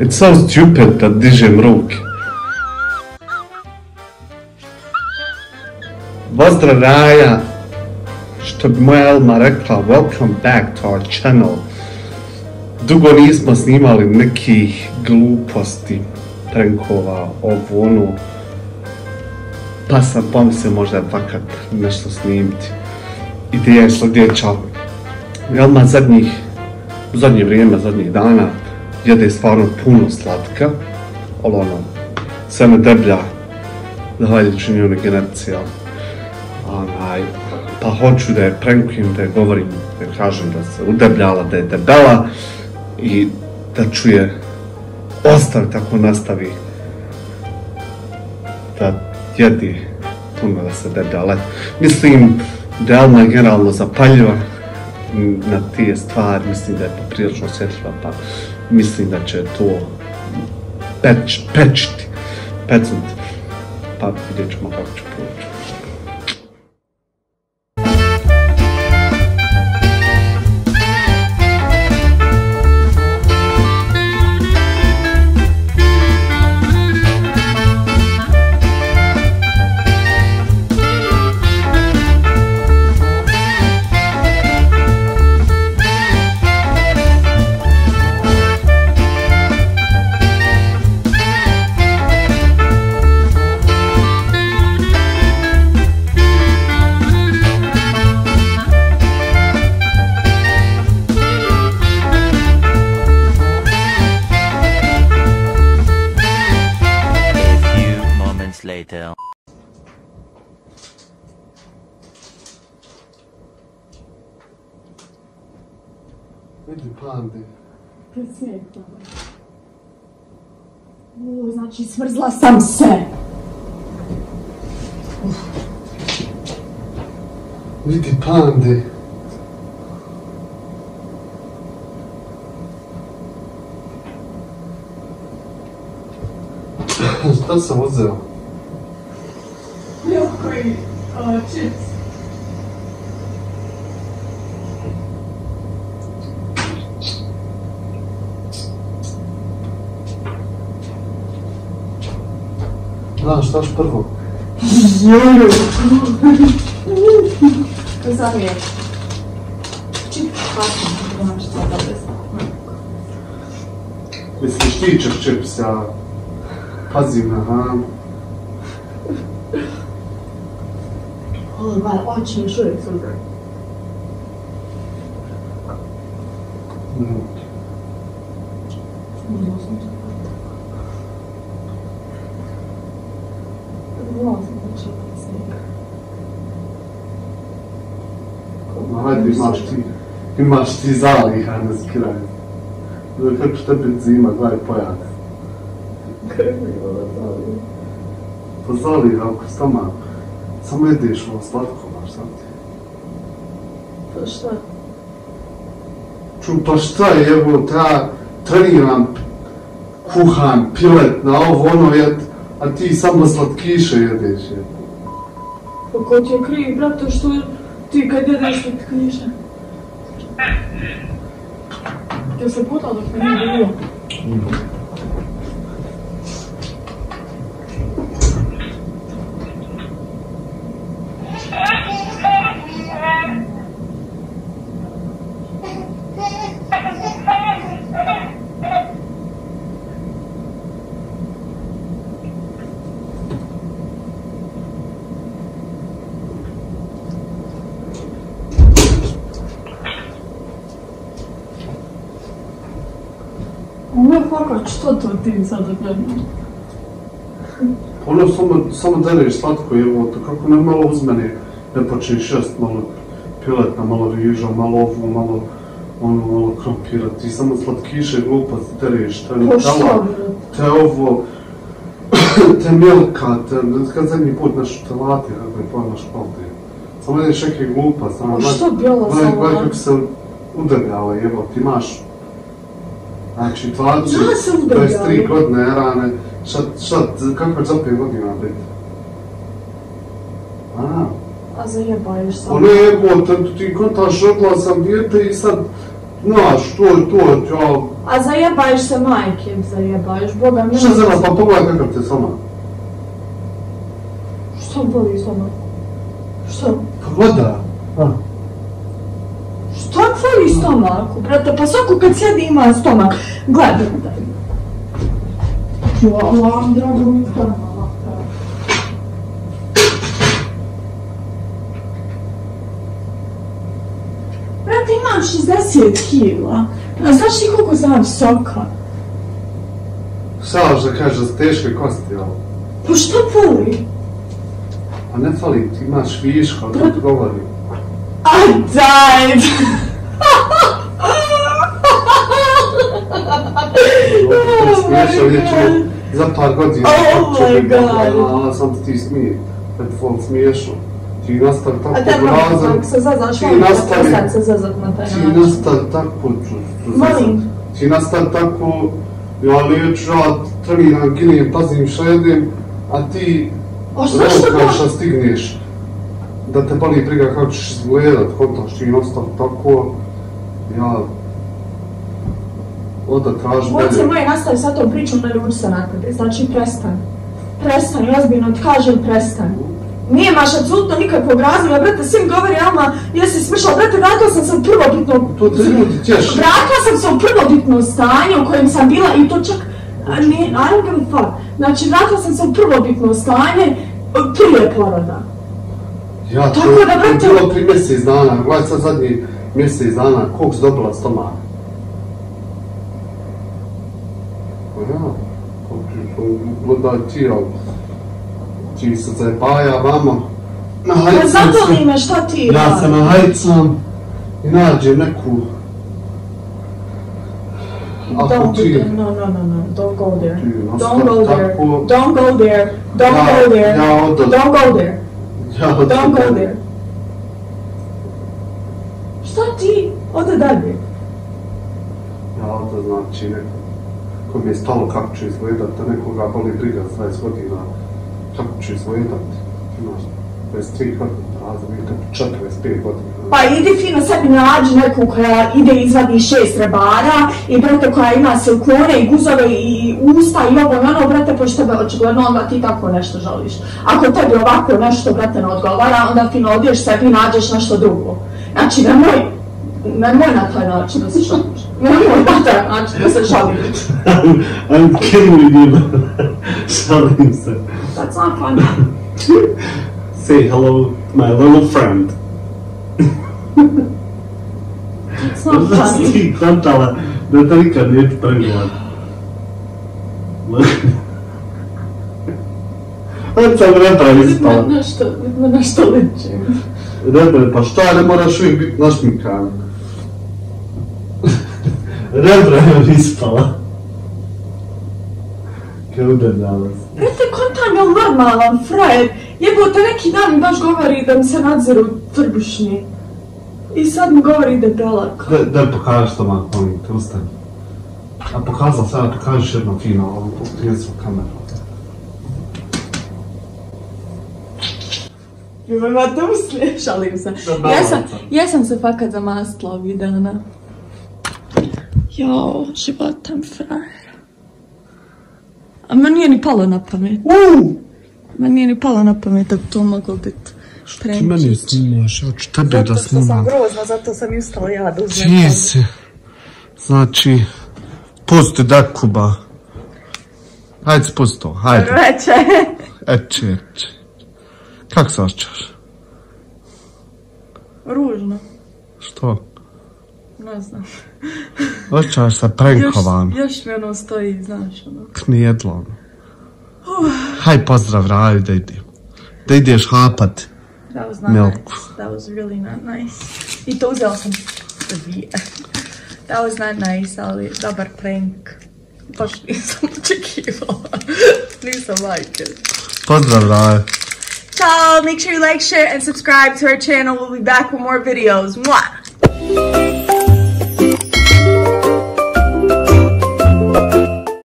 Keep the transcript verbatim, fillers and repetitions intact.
It's so stupid da dižem ruke. Pozdravljaja, što bi moja Elma rekla, welcome back to our channel. Dugo nismo snimali nekih gluposti, prankova, ovo ono. Pa sam pomislio možda fakat nešto snimiti. Ideja je sljedeća. Elma zadnjih, u zadnje vrijeme, zadnjih dana, jede stvarno puno slatka, ali ono, sve me deblja, zahvaljujući njoj genetici, onaj, pa hoću da je prankujem, da je govorim, da je kažem da se udebljala, da je debela i da čuje, ostavi tako nastavi, da jedi puno da se debljala. Mislim da je Elma generalno zapaljiva na tije stvari, mislim da je poprilično osjetljiva, pa mislim da će to peć, pečiti, pecnuti, pa vidjet ćemo kako će proći. Later. Vidi pande. Presjekla. O, znači smrzla sam se. Vidi pande. Šta sam uzeo? Evo koji čips. Znaš, štaš prvo? Želju. Zamiješ. Čips pasno, kako znaš šta da bez. Misliš ti ćeš čips, ja pazim na hranu. Ovo, bar, oči još uvijek suze. Minut. Smuzla sam se. Znala sam da će opet snijeg. Ma hajde, imaš ti, imaš ti zaliha na skiraju. Kako će tebi zima, dvaj pojad. Kako je ovo zaliha? Pa zaliha oko stomak. Samo jedeš ovo slatko, baš sam ti. Pa šta? Ču, pa šta je, evo, ja treniram, kuham, pilet na ovo, ono, jed, a ti samo slatkiše jedeš, jed. Pa ko ti je kriv, brate, što ti kad jedeš slatkiše? Ti se putala dok me nije bilo? Ovo je fakat, što to ti sad gledam? Ono samo, samo dereš slatko, evo, to kako ne malo uzmene, ne počneš jest malo piletna, malo riža, malo ovo, malo, ono, malo krompira, ti samo slatkiše, glupac, dereš, te tela, te ovo, te milka, te, kad zadnji put naš telati, kako je pojma školde. Samo jedeš neke glupac, ono, što bijelo samo? Gledaj kako se udebljala, evo, ti imaš, znači, dvadeset, dvadeset tri godine rane, šta, šta, kako će za pet godina biti? A, A zajebaješ sam. Pa ne, evo, ti kontaš, rodila sam dijete i sad Znaš, to je to, ja... A zajebaješ se majke, zajebaješ, Boga mi... Šta zela, pa pogledaj kakav te sama. Što boli sama? Što? Pa voda. Što tvori stomaku, brate? Pa svaku kad sjedi ima stomak. Gledaj, daj. Hvala, drago mi stomak. Brate, imam šezdeset kila. A znaš ti koliko sam visoka? Šalaš da kažeš da su teške kosti, jel? Pa što boli? Pa ne fali, ti imaš viška, o tom govori. Aj, daj! To je smiješno, vidjet ćemo za par godina. Oh my god! Ali sam ti smije, to je tvoj smiješno. Ti nastavi tako A da, brazan, moram se zaznaš, ti moram da nastavi, prestati se zazat na taj ti način. nastavi tako, Molim. ti nastavi tako, ja neću, ja treniram, ginem, pazim, šedim, a ti A šta što rokaš, da? a stigneš. Da te boli briga kako ćeš izgledat, hotaš ti nastavi tako, ja onda tražim Moće dalje. moje nastavi sa tom pričom, ne ljuči se na tebe, znači prestan. Prestan, ozbiljno ti kažem prestan. Nije maš apsolutno nikakvog razloga, brate, svim govori Alma, jesi smršala, brate, vratila sam se u prvobitno... To te ljudi tješi. Vratila sam se u prvobitno stanje u kojem sam bila i to čak... a, Ne, I don't give a fuck. Znači, vratila sam se u prvobitno stanje prije poroda. Ja, to Tako da, je brate- bilo prije mjesec dana, gledaj sad zadnji mjesec dana, koliko si dobila stomak? Pa ja, gledaj ti, jel, ti se zajebaja vama, Pa nahajcam zato li se, me, šta ti ja se nahajcam i nađem neku, ako Don't ti, do, no, no, no, no, don't go there. Ti Don't nastavi go there. tako- Don't go there. Don't Ja- go there. ja odem. Don't go there. ja Don't go there. Šta ti? Ode dalje. Ja onda znači neko, ko mi je stalo kako ću izgledat, da nekoga boli briga za dvadeset godina, kako ću izgledat, imaš dvadeset tri godine, razlika četrdeset pet godina. Pa idi fino sebi nađi neku koja ide izvadi šest rebara i brate koja ima silikone i guzove i usta i ovo i ono, brate, pošto tebe očigledno onda ti tako nešto želiš. Ako tebi ovako nešto, brate, ne odgovara, onda fino odješ sebi i nađeš nešto drugo. Znači, nemoj, nemoj na taj način da se šališ. Nemoj na taj način da se šališ. I'm kidding you. Šalim se. That's not funny. Say hello to my little friend. It's not funny. Ti kontala da te nikad neću pregledat. Od sam repra ispala. Nešto, na nešto ličim. Repre, pa šta ne moraš uvijek biti našminkan? Repra je ispala. Kao da danas. Brate, kontam je normalan frajer. Jebote, neki dan mi baš govori da mi se nadziru trbušni. I sad mi govori debelak. Daj, daj pokaži stomak, molim te, ustani. A pokazal sada, pokažiš jedno fino, ovo pokrijecu kameru. Joj, ma te usmije, šalim se. Da, Ja sam, da, da. ja sam se fakat zamastila ovih dana. Jao, životam frajer. A meni nije ni palo na pamet. Uuu! Meni nije ni palo na pamet da bi to moglo biti Ti meni snimaš, ja ću tebe da snimam. grozna, zato sam i ustala ja da uzmem Čije se? Znači, pusti Dakuba. Hajde spusti to, hajde. Reče. Eče, eče. Kako se osjećaš? Ružno. Što? Ne znam. Osjećaš se Još, prankovan. još mi ono stoji, znaš ono. Knjedlo. Haj pozdrav, raju da idem. Da ideš hapat. That was not Milku. nice. That was really not nice. I to uzela sam dvije. That was not nice, ali dobar prank. Baš nisam očekivala. Nisam majke. Pozdrav, raju. Ciao, make sure you like, share, and subscribe to our channel. We'll be back with more videos. Mwah!